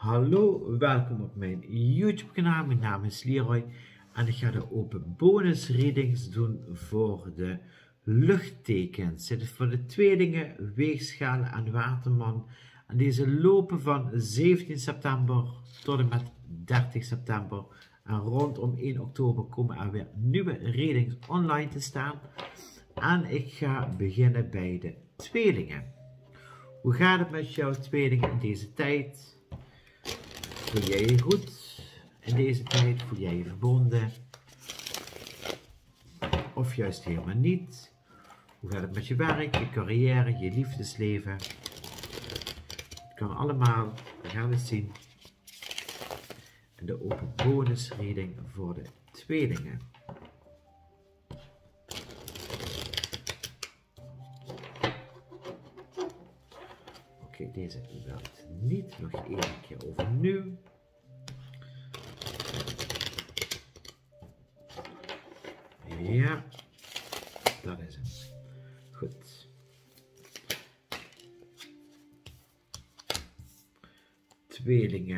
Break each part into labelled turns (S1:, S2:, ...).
S1: Hallo, welkom op mijn YouTube kanaal. Mijn naam is Leroy en ik ga de open bonus readings doen voor de luchttekens. Dit is voor de tweelingen, weegschalen en waterman. En deze lopen van 17 september tot en met 30 september. En rondom 1 oktober komen er weer nieuwe readings online te staan. En ik ga beginnen bij de tweelingen. Hoe gaat het met jouw tweelingen in deze tijd? Voel jij je goed in deze tijd? Voel jij je verbonden? Of juist helemaal niet? Hoe gaat het met je werk, je carrière, je liefdesleven? Het kan allemaal. We gaan het zien. En de open bonus reading voor de tweelingen. Oké, deze werkt niet. Nog één keer over nu. Ja, dat is hem. Goed. Tweelingen.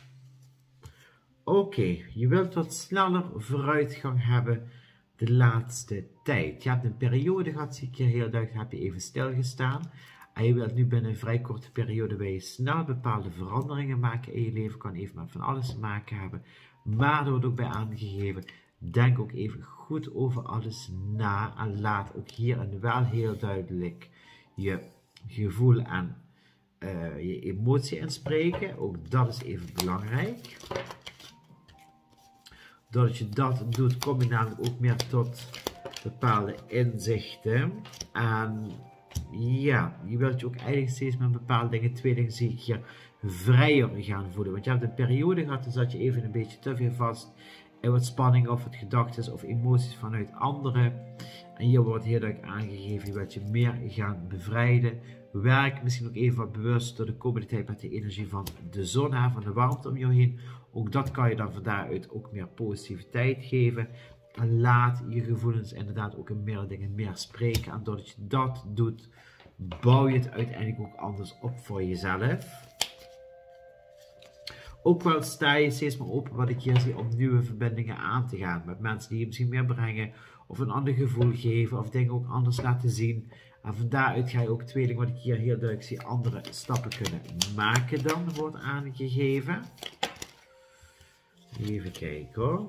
S1: Oké, je wilt wat sneller vooruitgang hebben de laatste tijd. Je hebt een periode gehad, zie ik hier heel duidelijk, heb je even stilgestaan. En je wilt nu binnen een vrij korte periode waar je snel bepaalde veranderingen maken in je leven. Kan even met van alles te maken hebben. Maar er wordt ook bij aangegeven, denk ook even goed over alles na. En laat ook hierin wel heel duidelijk je gevoel en je emotie inspreken. Ook dat is even belangrijk. Doordat je dat doet, kom je namelijk ook meer tot bepaalde inzichten. En ja, je wilt je ook eigenlijk steeds met bepaalde dingen, tweelingen zie ik hier, vrijer gaan voelen. Want je hebt een periode gehad, dan zat je even een beetje te veel vast in wat spanning of wat gedachten of emoties vanuit anderen. En hier wordt heel duidelijk aangegeven, je wilt je meer gaan bevrijden. Werk misschien ook even wat bewust door de komende tijd met de energie van de zon, van de warmte om jou heen. Ook dat kan je dan van daaruit ook meer positiviteit geven. En laat je gevoelens inderdaad ook in meer dingen meer spreken. En doordat je dat doet, bouw je het uiteindelijk ook anders op voor jezelf. Ook wel sta je steeds meer open, wat ik hier zie, om nieuwe verbindingen aan te gaan. Met mensen die je misschien meer brengen, of een ander gevoel geven, of dingen ook anders laten zien. En van daaruit ga je ook tweeling, wat ik hier heel duidelijk zie, andere stappen kunnen maken dan, wordt aangegeven. Even kijken hoor.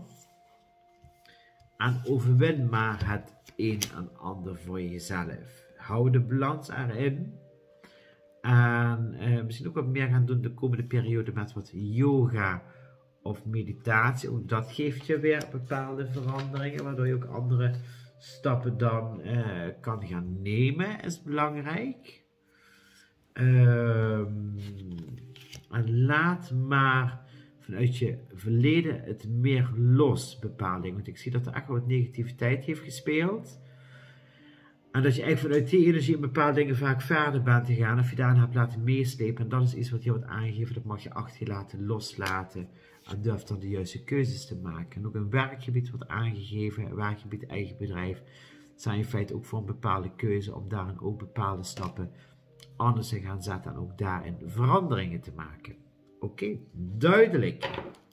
S1: En overwin maar het een en ander voor jezelf. Hou de balans erin. En misschien ook wat meer gaan doen de komende periode met wat yoga of meditatie. Ook dat geeft je weer bepaalde veranderingen, waardoor je ook andere stappen dan kan gaan nemen, is belangrijk. En laat maar vanuit je verleden het meer los, bepaalde dingen. Want ik zie dat er echt wel wat negativiteit heeft gespeeld. En dat je eigenlijk vanuit die energie in bepaalde dingen vaak verder bent te gaan. Of je daarna hebt laten meeslepen. En dat is iets wat hier wordt aangegeven. Dat mag je achter je laten loslaten. En durf dan de juiste keuzes te maken. En ook een werkgebied wordt aangegeven. Een werkgebied, eigen bedrijf. Zijn in feite ook voor een bepaalde keuze. Om daarin ook bepaalde stappen anders te gaan zetten. En ook daarin veranderingen te maken. Oké, duidelijk.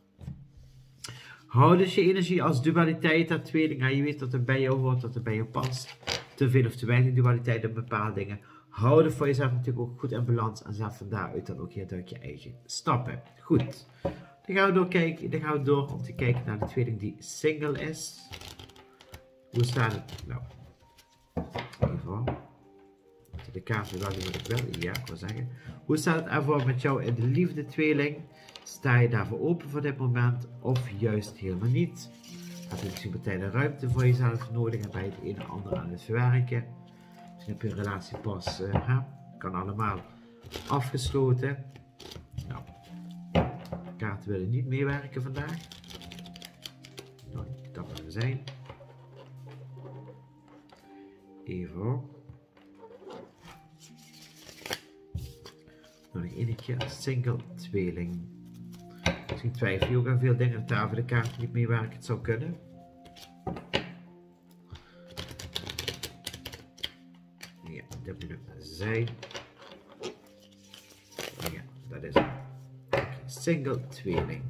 S1: Hou dus je energie als dualiteit, dat tweeling. Je weet dat het bij jou hoort, dat het bij jou past. Te veel of te weinig dualiteit op bepaalde dingen. Hou er voor jezelf natuurlijk ook goed in balans. En zet van daaruit dan ook heel duidelijk je eigen stappen. Goed. Dan gaan we doorkijken. Dan gaan we door om te kijken naar de tweeling die single is. Hoe staat het? Nou, even. De kaarten wel die moet ik wel. Ja, ik wil zeggen. Hoe staat het ervoor met jou in de liefde, tweeling? Sta je daarvoor open voor dit moment? Of juist helemaal niet? Heb je misschien meteen de ruimte voor jezelf nodig en bij het een en ander aan het verwerken? Misschien heb je een relatie pas, kan allemaal, afgesloten. Nou, de kaarten willen niet meewerken vandaag. Nou, dat mag er zijn. Even. Nog één keer single tweeling. Misschien twijfel je ook aan veel dingen. Daar voor de kaart niet meewerken, het zou kunnen. Ja, dat moet het zijn. Ja, dat is het. single tweeling.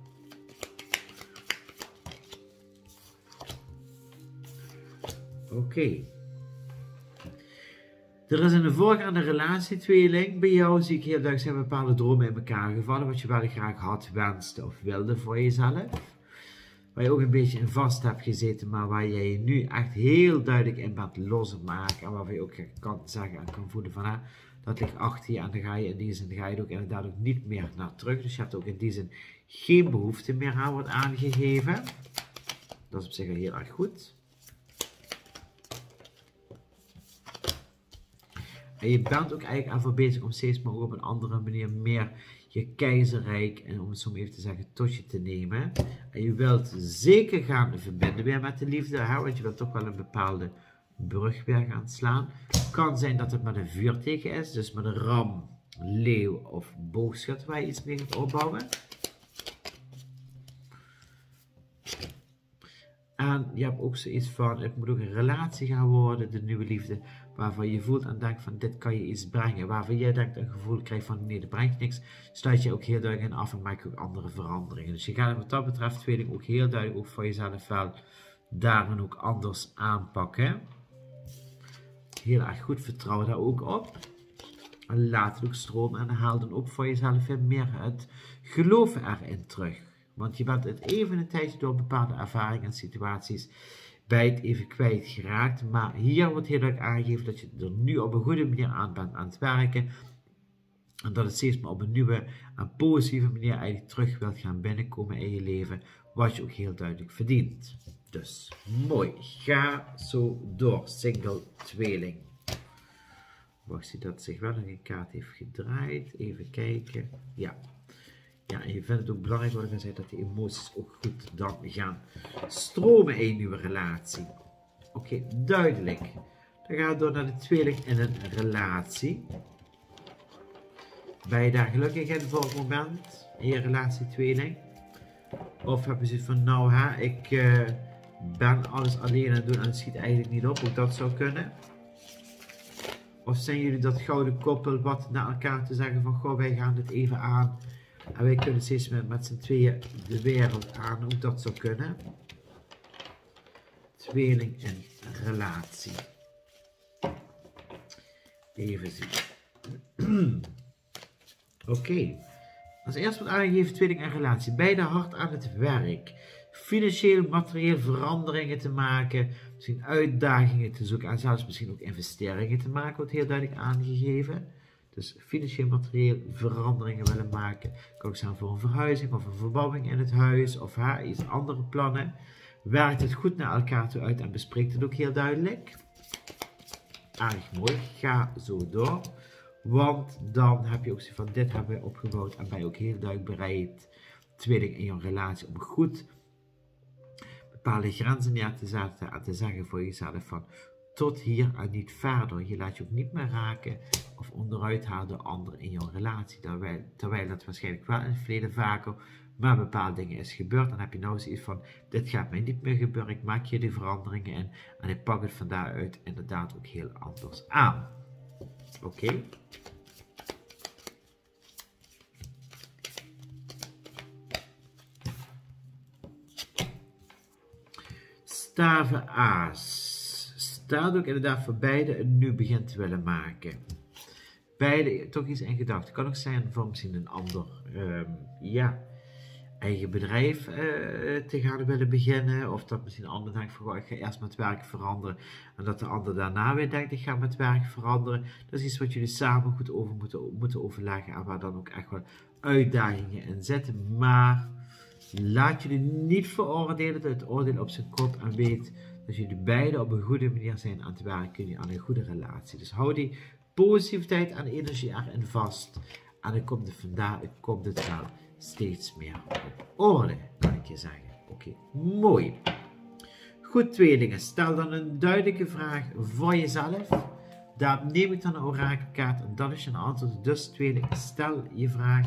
S1: Oké. Er is in de voorgaande relatietweeling bij jou, zie ik heel duidelijk, zijn bepaalde dromen in elkaar gevallen, wat je wel graag had, wenste of wilde voor jezelf. Waar je ook een beetje in vast hebt gezeten, maar waar jij je nu echt heel duidelijk in bent losmaken. En waarvan je ook kan zeggen en kan voelen van, dat ligt achter je en dan ga je in die zin, ga je er ook inderdaad ook niet meer naar terug. Dus je hebt ook in die zin geen behoefte meer aan, wordt aangegeven. Dat is op zich al heel erg goed. En je bent ook eigenlijk ervoor bezig om steeds maar ook op een andere manier meer je keizerrijk, en om het zo maar even te zeggen, tot je te nemen. En je wilt zeker gaan verbinden weer met de liefde, want je wilt toch wel een bepaalde brug weer gaan slaan. Kan zijn dat het met een vuurteken is, dus met een ram, leeuw of boogschut waar je iets mee gaat opbouwen. En je hebt ook zoiets van, het moet ook een relatie gaan worden, de nieuwe liefde, waarvan je voelt en denkt van, dit kan je iets brengen. Waarvan jij denkt een gevoel krijgt van, nee, dat brengt niks, sluit je ook heel duidelijk in af en maak je ook andere veranderingen. Dus je gaat wat dat betreft, tweeling, ook heel duidelijk ook voor jezelf wel daarin ook anders aanpakken. Heel erg goed, vertrouw daar ook op. En laat het ook stromen en haal dan ook voor jezelf weer meer het geloven erin terug. Want je bent het even een tijdje door bepaalde ervaringen en situaties bij het even kwijtgeraakt. Maar hier wordt heel duidelijk aangegeven dat je er nu op een goede manier aan bent aan het werken. En dat het steeds maar op een nieuwe en positieve manier eigenlijk terug wilt gaan binnenkomen in je leven. Wat je ook heel duidelijk verdient. Dus mooi. Ga zo door. Single tweeling. Wacht, zie dat zich wel een kaart heeft gedraaid. Even kijken. Ja. Ja, en je vindt het ook belangrijk, wat ik al zei, dat die emoties ook goed dan gaan stromen in je nieuwe relatie. Oké, duidelijk. Dan gaan we door naar de tweeling in een relatie. Ben je daar gelukkig in voor het moment, in je relatie tweeling? Of heb je zoiets van, nou ik ben alles alleen aan het doen en het schiet eigenlijk niet op, ook dat zou kunnen. Of zijn jullie dat gouden koppel wat naar elkaar te zeggen van, goh, wij gaan dit even aan. En wij kunnen steeds met z'n tweeën de wereld aan, ook dat zou kunnen. Tweeling in relatie. Even zien. Oké. Als eerste wordt aangegeven tweeling in relatie. Beide hard aan het werk. Financieel, materieel veranderingen te maken. Misschien uitdagingen te zoeken. En zelfs misschien ook investeringen te maken. Wordt heel duidelijk aangegeven. Dus financieel, materieel veranderingen willen maken. Kan ook zijn voor een verhuizing of een verbouwing in het huis. Of iets andere plannen. Werkt het goed naar elkaar toe uit en bespreekt het ook heel duidelijk. Aardig mooi. Ga zo door. Want dan heb je ook zo van, dit hebben we opgebouwd. En ben je ook heel duidelijk bereid, tweeling in je relatie, om goed bepaalde grenzen neer te zetten. En te zeggen voor jezelf van, tot hier en niet verder. Je laat je ook niet meer raken of onderuit halen door anderen in jouw relatie. Terwijl dat waarschijnlijk wel in het verleden vaker maar bepaalde dingen is gebeurd. Dan heb je nou zoiets van, dit gaat mij niet meer gebeuren. Ik maak hier die veranderingen in. En ik pak het van daaruit inderdaad ook heel anders aan. Oké. Staven aas. Staat ook inderdaad voor beide een nieuw begin te willen maken. Beide toch iets in gedachten. Kan ook zijn voor misschien een ander eigen bedrijf te gaan willen beginnen. Of dat misschien een ander denkt van, ik ga eerst met werk veranderen. En dat de ander daarna weer denkt, ik ga met werk veranderen. Dat is iets wat jullie samen goed over moeten overleggen. En waar dan ook echt wel uitdagingen in zitten. Maar laat jullie niet veroordelen, het oordeel op zijn kop. En weet dat jullie beide op een goede manier zijn aan het werken aan een goede relatie. Dus hou die positiviteit en energie erin vast. En dan komt het vandaar, komt het wel steeds meer op orde, kan ik je zeggen. Oké, mooi. Goed, tweelingen. Stel dan een duidelijke vraag voor jezelf. Daar neem ik dan een orakelkaart en dat is je antwoord. Dus tweelingen, stel je vraag.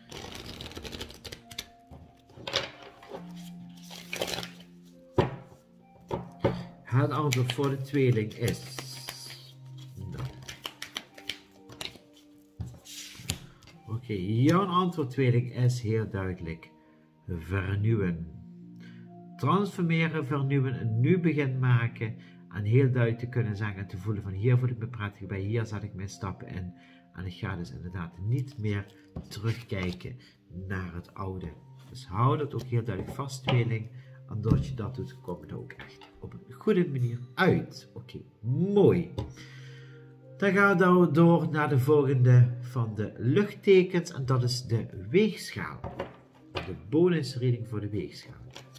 S1: Het antwoord voor de tweeling is... Oké, jouw antwoord tweeling is heel duidelijk. Vernieuwen. Transformeren, vernieuwen, een nieuw begin maken. En heel duidelijk te kunnen zeggen en te voelen van hier voel ik me prettig bij, hier zet ik mijn stappen in. En ik ga dus inderdaad niet meer terugkijken naar het oude. Dus hou dat ook heel duidelijk vast, tweeling. En doordat je dat doet, kom je er ook echt op een goede manier uit. Oké, mooi. Dan gaan we dan door naar de volgende van de luchttekens. En dat is de weegschaal. De bonusreading voor de weegschaal.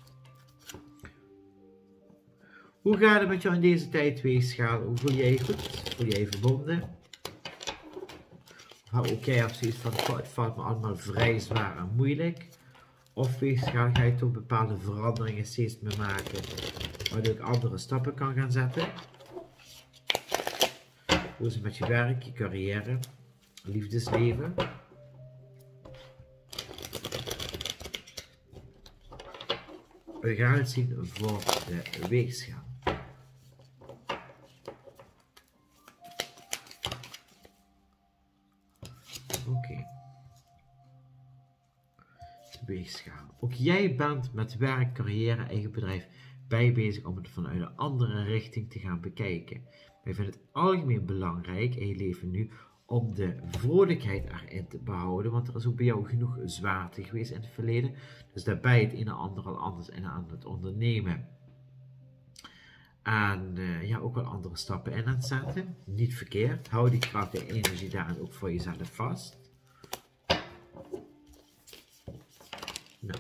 S1: Hoe gaat het met jou in deze tijd, weegschaal? Hoe voel jij je goed? Voel jij je verbonden? Of ook jij hebt zoiets van, het valt me allemaal vrij zwaar en moeilijk? Of weegschaal, ga je toch bepaalde veranderingen steeds meer maken, waardoor ik andere stappen kan gaan zetten? Hoe is het met je werk, je carrière, liefdesleven? We gaan het zien voor de weegschaal. Oké. Weegschaal. Ook jij bent met werk, carrière, eigen bedrijf bezig om het vanuit een andere richting te gaan bekijken. Wij vinden het algemeen belangrijk in je leven nu om de vrolijkheid erin te behouden, want er is ook bij jou genoeg zwaarte geweest in het verleden. Dus daarbij het een en ander al anders in aan het ondernemen. En ja, ook wel andere stappen in aan het zetten. Niet verkeerd. Hou die kracht en energie daarin ook voor jezelf vast. Nou.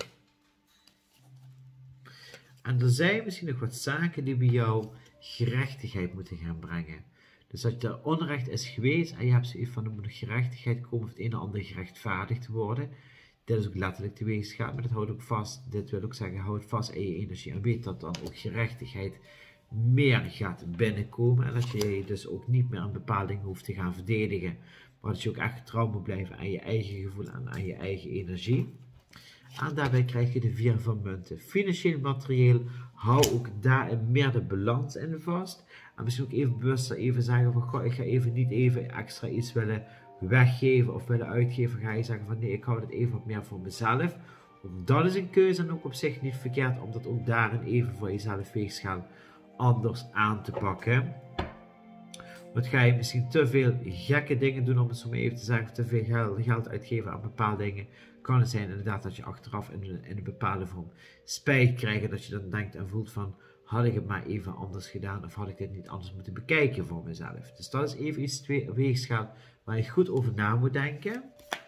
S1: En er zijn misschien nog wat zaken die bij jou gerechtigheid moeten gaan brengen. Dus dat er onrecht is geweest en je hebt zoiets van, er moet gerechtigheid komen of het een en ander gerechtvaardigd worden. Dit is ook letterlijk de weegschaal, maar dat houdt ook vast. Dit wil ook zeggen, houd vast in je energie en weet dat dan ook gerechtigheid meer gaat binnenkomen. En dat je dus ook niet meer een bepaalde dingen hoeft te gaan verdedigen. Maar dat je ook echt trouw moet blijven aan je eigen gevoel en aan je eigen energie. En daarbij krijg je de 4 van munten. Financieel, materieel, hou ook daarin meer de balans in vast. En misschien ook even bewuster even zeggen van, goh, ik ga even niet even extra iets willen weggeven of willen uitgeven. Ga je zeggen van, nee, ik hou het even wat meer voor mezelf. Ook dat is een keuze en ook op zich niet verkeerd om dat ook daarin even voor jezelf weegschaal anders aan te pakken. Want ga je misschien te veel gekke dingen doen, om het zo maar even te zeggen, of te veel geld uitgeven aan bepaalde dingen, kan het zijn inderdaad dat je achteraf in een bepaalde vorm spijt krijgt. Dat je dan denkt en voelt van, had ik het maar even anders gedaan of had ik dit niet anders moeten bekijken voor mezelf. Dus dat is even iets weegschaal waar je goed over na moet denken.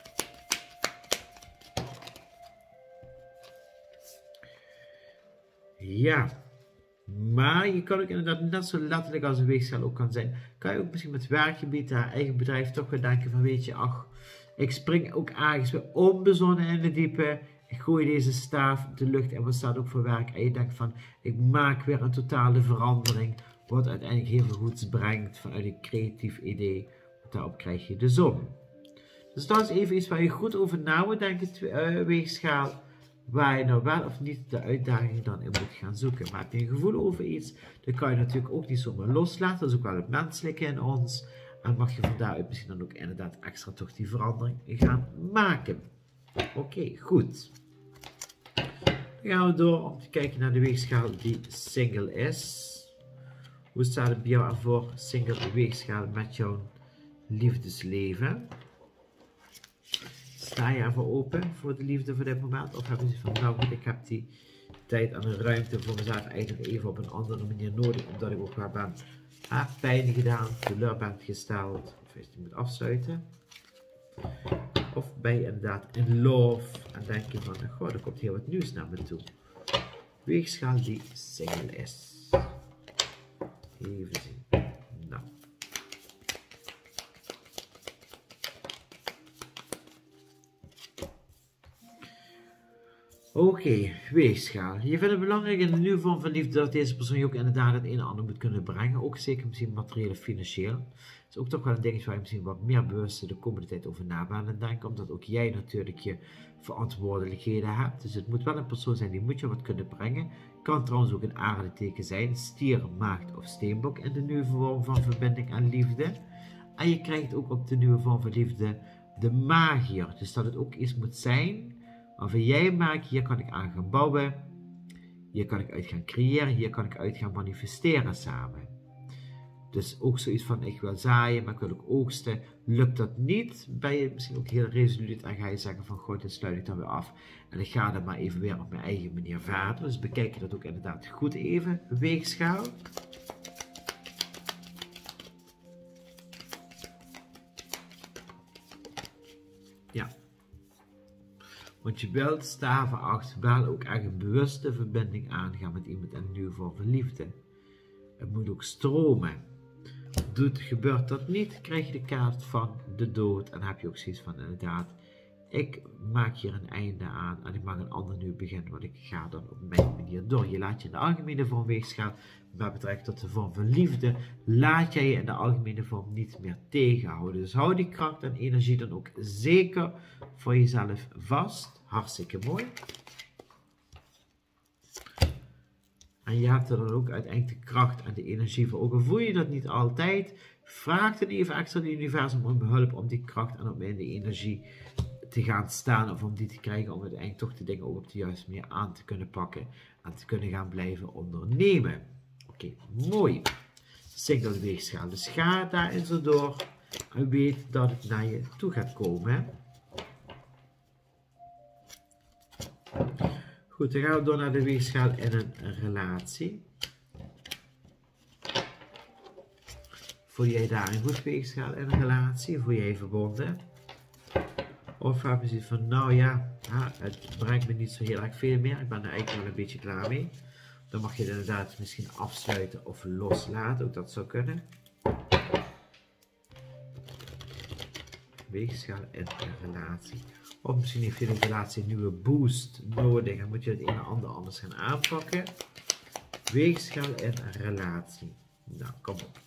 S1: Ja. Maar je kan ook inderdaad net zo letterlijk als een weegschaal ook kan zijn. Kan je ook misschien met werkgebied, haar eigen bedrijf toch weer denken van, weet je, ach, ik spring ook ergens weer onbezonnen in de diepe. Ik gooi deze staaf de lucht en wat staat ook voor werk. En je denkt van, ik maak weer een totale verandering. Wat uiteindelijk heel veel goeds brengt vanuit een creatief idee. Daarop krijg je de zon. Dus dat is even iets waar je goed over na moet denken, weegschaal. Waar je nou wel of niet de uitdaging dan in moet gaan zoeken. Maar heb je een gevoel over iets, dan kan je natuurlijk ook niet zomaar loslaten. Dat is ook wel het menselijke in ons. En mag je van daaruit misschien dan ook inderdaad extra toch die verandering gaan maken. Oké, goed. Dan gaan we door om te kijken naar de weegschaal die single is. Hoe staat het bij jou ervoor, single weegschaal met jouw liefdesleven? Sta je ervoor open voor de liefde voor dit moment? Of heb je van, nou goed, ik heb die tijd en de ruimte voor mezelf eigenlijk even op een andere manier nodig, omdat ik ook waar ben pijn gedaan, teleur bent gesteld, of is die moet afsluiten? Of ben je inderdaad in love en denk je van, goh, er komt heel wat nieuws naar me toe. Weegschaal die single is. Even zien. Nou. Oké, weegschaal. Je vindt het belangrijk in de nieuwe vorm van liefde dat deze persoon je ook inderdaad het een en ander moet kunnen brengen. Ook zeker misschien materieel of financieel. Dat is ook toch wel een dingetje waar je misschien wat meer bewust de komende tijd over na bent aan denken. Omdat ook jij natuurlijk je verantwoordelijkheden hebt. Dus het moet wel een persoon zijn die moet je wat kunnen brengen. Kan trouwens ook een aardeteken zijn. Stier, maagd of steenbok in de nieuwe vorm van verbinding en liefde. En je krijgt ook op de nieuwe vorm van liefde de magier. Dus dat het ook iets moet zijn waarvan jij maakt, hier kan ik aan gaan bouwen. Hier kan ik uit gaan creëren. Hier kan ik uit gaan manifesteren samen. Dus ook zoiets van, ik wil zaaien, maar ik wil ook oogsten. Lukt dat niet, ben je misschien ook heel resoluut en ga je zeggen van, goh, dit sluit ik dan weer af. En ik ga dan maar even weer op mijn eigen manier verder. Dus bekijk je dat ook inderdaad goed even, weegschaal. Ja. Want je wilt staven achter wel ook echt een bewuste verbinding aangaan met iemand en een nieuwe vorm van liefde. Het moet ook stromen. Gebeurt dat niet, krijg je de kaart van de dood. En dan heb je ook zoiets van, inderdaad, ik maak hier een einde aan en ik mag een ander nieuw beginnen, want ik ga dan op mijn manier door. Je laat je in de algemene vorm weegschaal, met betrekking tot de vorm van liefde, laat jij je in de algemene vorm niet meer tegenhouden. Dus hou die kracht en energie dan ook zeker voor jezelf vast. Hartstikke mooi. En je hebt er dan ook uiteindelijk de kracht en de energie voor ogen. Voel je dat niet altijd? Vraag dan even extra het universum om hulp om die kracht en om in de energie te gaan staan. Of om die te krijgen om uiteindelijk toch de dingen ook op de juiste manier aan te kunnen pakken. En te kunnen gaan blijven ondernemen. Oké, mooi. Single weegschaal. Dus ga daarin zo door. En weet dat het naar je toe gaat komen. Goed, dan gaan we door naar de weegschaal in een relatie. Voel jij daar een goed weegschaal in een relatie? Voel jij verbonden? Of heb je zoiets van, nou ja, het brengt me niet zo heel erg veel meer. Ik ben er eigenlijk wel een beetje klaar mee. Dan mag je het inderdaad misschien afsluiten of loslaten. Ook dat zou kunnen. Weegschaal in een relatie. Of misschien heeft je de relatie een nieuwe boost nodig en moet je het een en ander anders gaan aanpakken. Weegschaal in een relatie. Nou, kom op.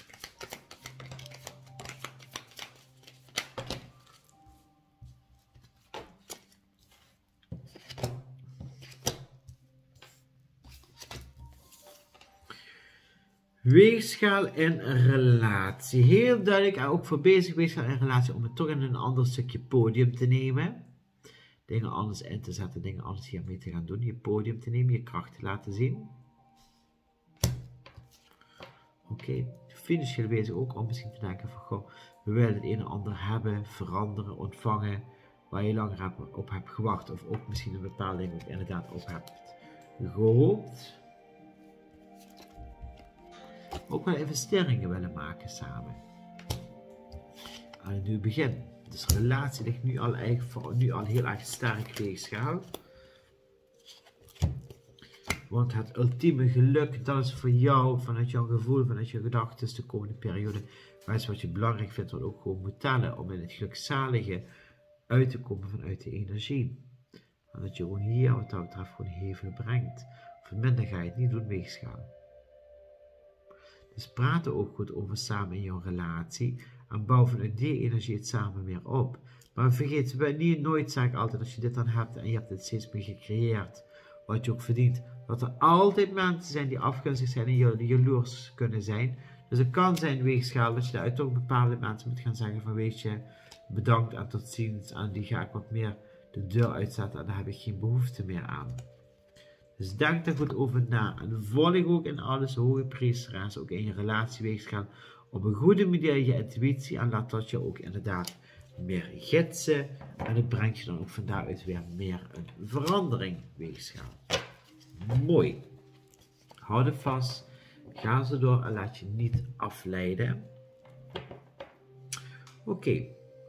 S1: Weegschaal in een relatie. Heel duidelijk en ook voor bezig weegschaal in een relatie om het toch in een ander stukje podium te nemen. Dingen anders in te zetten, dingen anders hiermee te gaan doen. Je podium te nemen, je kracht te laten zien. Oké, financieel bezig ook om misschien te denken van, goh, we willen het een en ander hebben, veranderen, ontvangen, waar je langer op hebt gewacht. Of ook misschien een bepaalde ding ook inderdaad op hebt gehoopt. Ook wel investeringen willen maken samen. Aan een nieuw begin. Dus de relatie ligt nu al heel erg sterk weegschaal. Want het ultieme geluk, dat is voor jou, vanuit jouw gevoel, vanuit je gedachten, de komende periode, wijs wat je belangrijk vindt, wat ook gewoon moet tellen, om in het gelukzalige uit te komen vanuit de energie. En dat je gewoon hier, wat dat betreft, gewoon heel veel brengt. Of minder ga je het niet doen, weegschaal. Dus praat er ook goed over samen in jouw relatie. En bouw vanuit die energie het samen weer op. Maar vergeet nooit, zeg ik altijd, als je dit dan hebt en je hebt het steeds meer gecreëerd, wat je ook verdient, dat er altijd mensen zijn die afgunstig zijn en die jaloers kunnen zijn. Dus het kan zijn, weegschaal, dat je daaruit toch bepaalde mensen moet gaan zeggen van, weet je, bedankt en tot ziens. En die ga ik wat meer de deur uitzetten en daar heb ik geen behoefte meer aan. Dus denk daar goed over na en volg ook in alles hoge priesteraars, ook in je relatieweegschaal, op een goede manier je intuïtie en laat dat je ook inderdaad meer gidsen en het brengt je dan ook van daaruit weer meer een verandering weegschaal. Mooi. Houd het vast, ga zo door en laat je niet afleiden. Oké.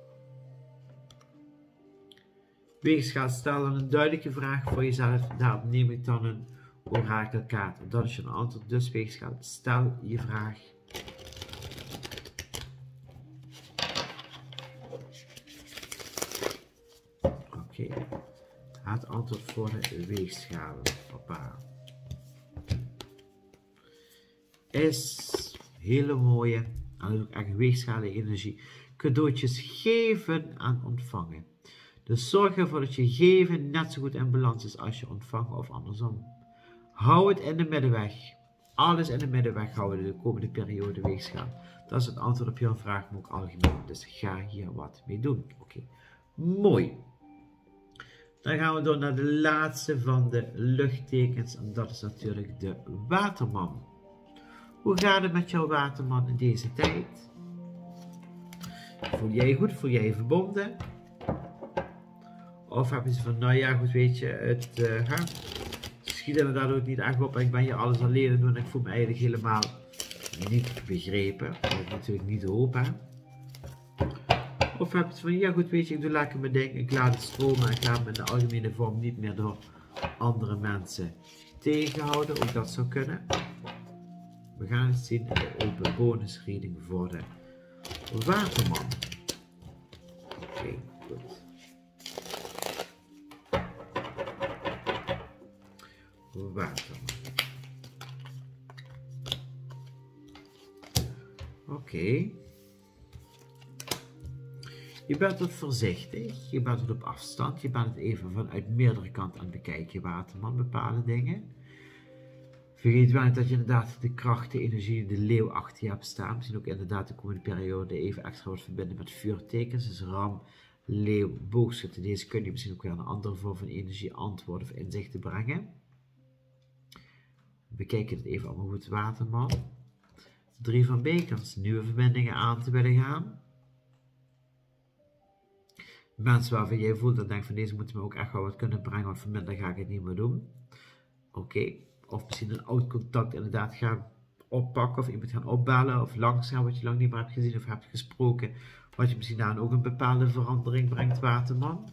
S1: Weegschaal, stel dan een duidelijke vraag voor jezelf. Daarop neem ik dan een orakelkaart. En dat is je antwoord. Dus weegschaal, stel je vraag. Oké. Het antwoord voor de weegschaal. Papa. Is hele mooie. En dat is ook echt weegschalen energie. Cadeautjes geven en ontvangen. Dus zorg ervoor dat je geven net zo goed in balans is als je ontvangen of andersom. Hou het in de middenweg. Alles in de middenweg houden de komende periode weegschaal. Dat is het antwoord op jouw vraag, maar ook algemeen. Dus ga hier wat mee doen. Oké, mooi. Dan gaan we door naar de laatste van de luchttekens. En dat is natuurlijk de waterman. Hoe gaat het met jouw waterman in deze tijd? Voel jij je goed? Voel jij je verbonden? Of heb je ze van, nou ja, goed, weet je, het schiet inderdaad ook niet echt op en ik ben hier alles alleen aan doen en ik voel me eigenlijk helemaal niet begrepen. Dat is natuurlijk niet hoop, hè. Of heb je het van, ja goed, weet je, ik doe lekker mijn ding, ik laat het stromen en ik laat me in de algemene vorm niet meer door andere mensen tegenhouden. Ook dat zou kunnen. We gaan het zien in de open bonus reading voor de waterman. Oké, goed. Waterman. Oké. Je bent wat voorzichtig, je bent wat op afstand, je bent het even vanuit meerdere kanten aan het bekijken, waterman, bepaalde dingen. Vergeet wel niet dat je inderdaad de kracht, de energie, de leeuw achter je hebt staan. Misschien ook inderdaad de komende periode even extra wat verbinden met vuurtekens. Dus ram, leeuw, boogschutter. Deze kun je misschien ook weer een andere vorm van energie, antwoorden of inzichten brengen. We kijken het even allemaal goed, waterman. 3 van bekers, nieuwe verbindingen aan te willen gaan. Mensen waarvan jij voelt en denkt van deze moeten me ook echt wel wat kunnen brengen, want vanmiddag ga ik het niet meer doen. Oké. Of misschien een oud contact inderdaad gaan oppakken of iemand gaan opbellen of langs gaan wat je lang niet meer hebt gezien of hebt gesproken. Wat je misschien daar ook een bepaalde verandering brengt, waterman.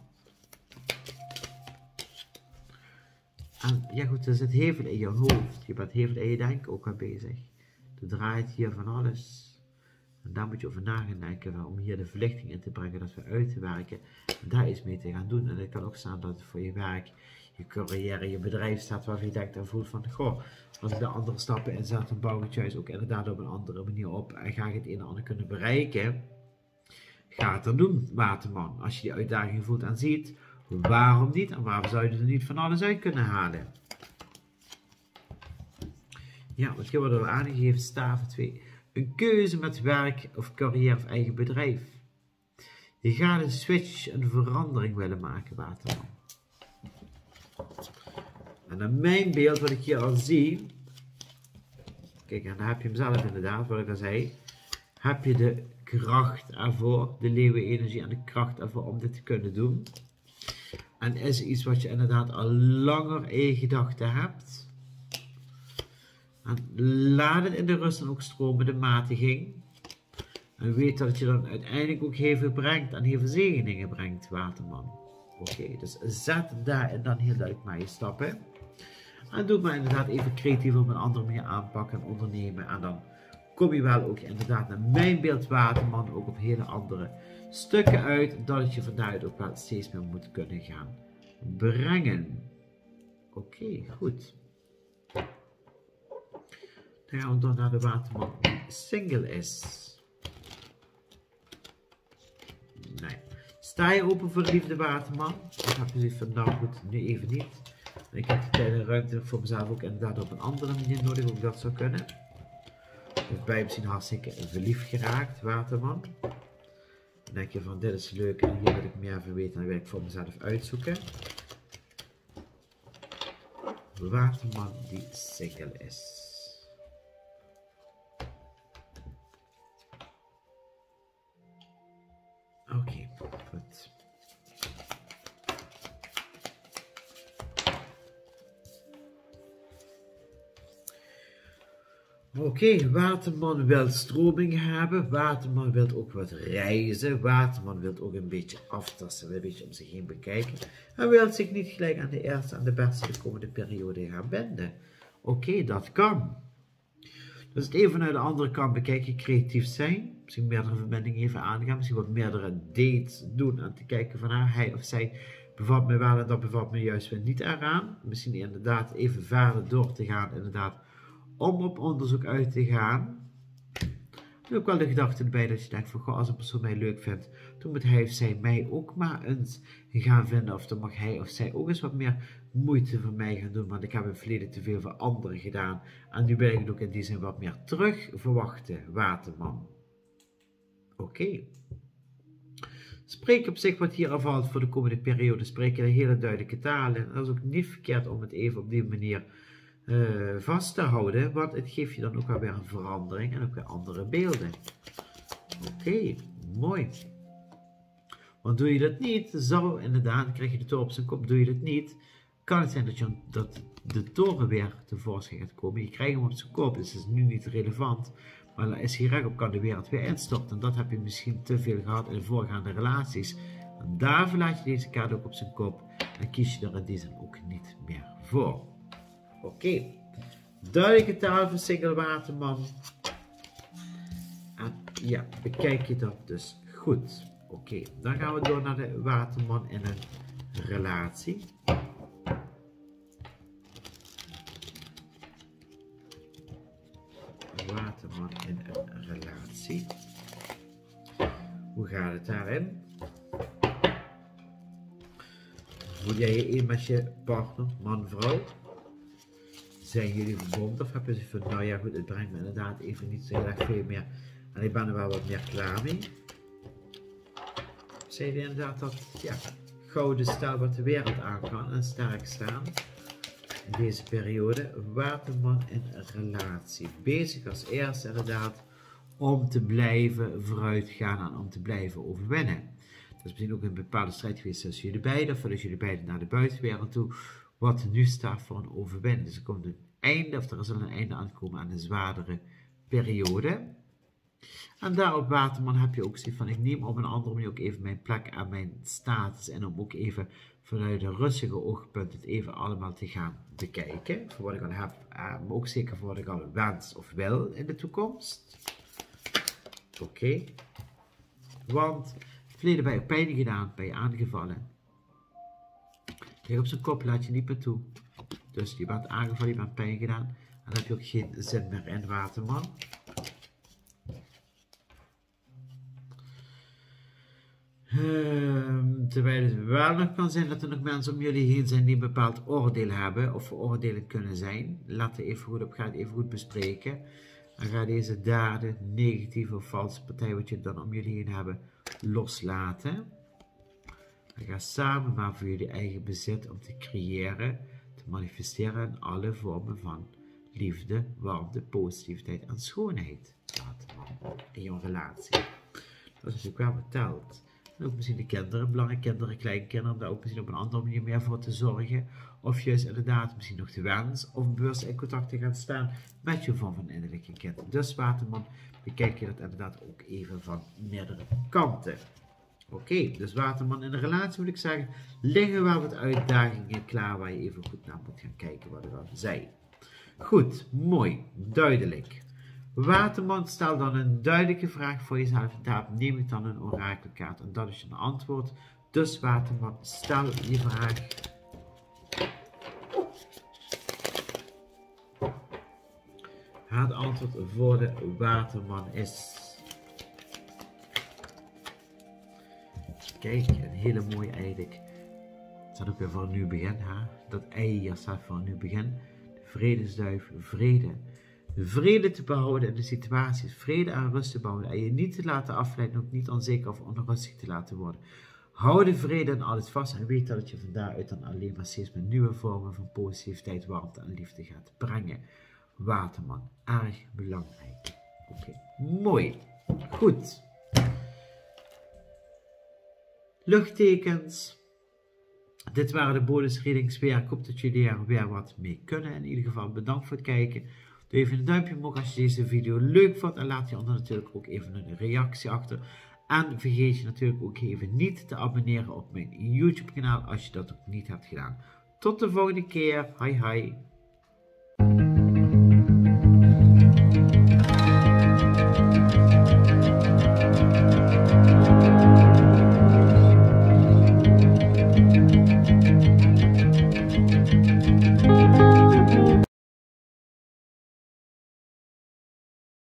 S1: En ja goed, er zit heel veel in je hoofd. Je bent heel veel in je denken ook aan bezig. Er draait hier van alles. En daar moet je over na gaan denken om hier de verlichting in te brengen, dat we uit te werken. En daar iets mee te gaan doen. En het kan ook staan dat het voor je werk, je carrière, je bedrijf staat waarvan je denkt en voelt van, goh, als ik daar andere stappen in zet, dan bouw ik het juist ook inderdaad op een andere manier op. En ga ik het een en ander kunnen bereiken. Ga het dan doen, waterman. Als je die uitdaging voelt en ziet, waarom niet? En waarom zou je er niet van alles uit kunnen halen? Ja, wat worden we aangegeven? Staven 2. Een keuze met werk of carrière of eigen bedrijf. Je gaat een switch, een verandering willen maken, waterman. En naar mijn beeld, wat ik hier al zie. Kijk, en dan heb je hem zelf inderdaad, wat ik al zei. Heb je de kracht ervoor, de leeuwenenergie en de kracht ervoor om dit te kunnen doen. En is iets wat je inderdaad al langer in je gedachten hebt. En laat het in de rust en ook stromen, de matiging. En weet dat je dan uiteindelijk ook heel veel brengt en heel veel zegeningen brengt, waterman. Oké, dus zet daarin dan heel duidelijk maar je stappen. En doe maar inderdaad even creatief op een andere manier aanpakken en ondernemen. En dan kom je wel ook inderdaad naar mijn beeld, waterman, ook op hele andere stukken uit. Dat het je vanuit ook wel steeds meer moet kunnen gaan brengen. Oké, goed. Dan gaan we door naar de waterman die single is. Nee. Sta je open voor de liefde, waterman? Ik heb zoiets van, nou goed, nu even niet. En ik heb de tijd en ruimte voor mezelf ook inderdaad op een andere manier nodig, hoe ik dat zou kunnen. Of ben je misschien hartstikke verliefd geraakt, waterman? Dan denk je van, dit is leuk en hier wil ik meer van weten en wil ik voor mezelf uitzoeken. De waterman die single is. Oké, goed. Oké, waterman wil stroming hebben, waterman wil ook wat reizen, waterman wil ook een beetje aftasten, wil een beetje om zich heen bekijken. En wil zich niet gelijk aan de eerste en de beste de komende periode gaan binden. Oké, dat kan. Dus het een vanuit de andere kant bekijken, creatief zijn, misschien meerdere verbindingen even aangaan, misschien wat meerdere dates doen en te kijken van hij of zij bevalt me wel en dat bevalt me juist weer niet eraan. Misschien inderdaad even verder door te gaan, inderdaad, om op onderzoek uit te gaan. En ook wel de gedachte erbij dat je denkt van, goh, als een persoon mij leuk vindt, dan moet hij of zij mij ook maar eens gaan vinden. Of dan mag hij of zij ook eens wat meer moeite voor mij gaan doen, want ik heb in het verleden te veel voor anderen gedaan. En nu ben ik het ook in die zin wat meer terug verwachten, waterman. Oké. Spreek op zich wat hier afvalt voor de komende periode. Spreek je een hele duidelijke taal. En dat is ook niet verkeerd om het even op die manier vast te houden. Want het geeft je dan ook alweer een verandering en ook weer andere beelden. Oké, mooi. Want doe je dat niet, zou inderdaad, krijg je de toren op zijn kop. Doe je dat niet, kan het zijn dat de toren weer tevoorschijn gaat komen. Je krijgt hem op zijn kop, dus het is nu niet relevant. Maar als hij rechtop kan de wereld weer instorten. En dat heb je misschien te veel gehad in de voorgaande relaties. En daarvoor laat je deze kaart ook op zijn kop. En kies je er in deze ook niet meer voor. Oké. Duidelijke taal voor single waterman. En ja, bekijk je dat dus goed. Oké, dan gaan we door naar de waterman in een relatie. Waterman in een relatie. Hoe gaat het daarin? Voel jij je één met je partner, man, vrouw? Zijn jullie verbonden of heb je van, nou ja goed, het brengt me inderdaad even niet zo heel erg veel meer en ik ben er wel wat meer klaar mee? Zei je inderdaad dat, ja, gouden stel wat de wereld aan kan en sterk staan in deze periode. Waterman in een relatie. Bezig als eerste inderdaad om te blijven vooruitgaan en om te blijven overwinnen. Dat is misschien ook een bepaalde strijd geweest tussen jullie beiden, of als jullie beiden naar de buitenwereld toe, wat nu staat voor een overwinning. Dus er komt een einde, of er zal een einde aankomen aan een zwaardere periode. En daarop waterman heb je ook zoiets van, ik neem op een andere manier ook even mijn plek aan mijn status en om ook even vanuit een rustige oogpunt het even allemaal te gaan bekijken. Voor wat ik al heb, maar ook zeker voor wat ik al wens of wil in de toekomst. Oké. Want in het verleden ben je pijn gedaan, ben je aangevallen. Kijk, op zijn kop laat je niet meer toe. Dus je bent aangevallen, je bent pijn gedaan. En dan heb je ook geen zin meer in waterman. Terwijl het wel nog kan zijn dat er nog mensen om jullie heen zijn die een bepaald oordeel hebben of veroordelend kunnen zijn. Laat er even goed op, ga het even goed bespreken. En ga deze daden, negatieve of valse partij wat je dan om jullie heen hebben, loslaten. En ga samen maar voor jullie eigen bezit om te creëren, te manifesteren in alle vormen van liefde, warmte, positiviteit en schoonheid. In je relatie. Dat is natuurlijk wel verteld. En ook misschien de kinderen, belangrijke kinderen, kleinkinderen, om daar ook misschien op een andere manier meer voor te zorgen. Of juist inderdaad misschien nog de wens of bewust in contact te gaan staan met je vorm van innerlijke kind. Dus waterman, bekijk je dat inderdaad ook even van meerdere kanten. Oké, dus waterman in een relatie moet ik zeggen, liggen wel wat uitdagingen klaar waar je even goed naar moet gaan kijken wat ik al zei. Goed, mooi, duidelijk. Waterman, stel dan een duidelijke vraag voor jezelf en daarop neem ik dan een orakelkaart en dat is je antwoord. Dus waterman, stel je vraag. Het antwoord voor de waterman is... Kijk, een hele mooie eigenlijk. Het staat ook weer voor een nieuw begin. Hè? Dat ei hier staat voor een nieuw begin. De vredesduif, vrede. Vrede te behouden in de situaties. Vrede en rust te behouden. En je niet te laten afleiden. Ook niet onzeker of onrustig te laten worden. Hou de vrede en alles vast. En weet dat je van daaruit dan alleen maar steeds met nieuwe vormen van positiviteit, warmte en liefde gaat brengen. Waterman, erg belangrijk. Oké, mooi. Goed. Luchttekens. Dit waren de bonusreadings weer. Ik hoop dat jullie er weer wat mee kunnen. In ieder geval bedankt voor het kijken. Doe even een duimpje omhoog als je deze video leuk vond. En laat hieronder natuurlijk ook even een reactie achter. En vergeet je natuurlijk ook even niet te abonneren op mijn YouTube kanaal als je dat ook niet hebt gedaan. Tot de volgende keer. Hoi hoi.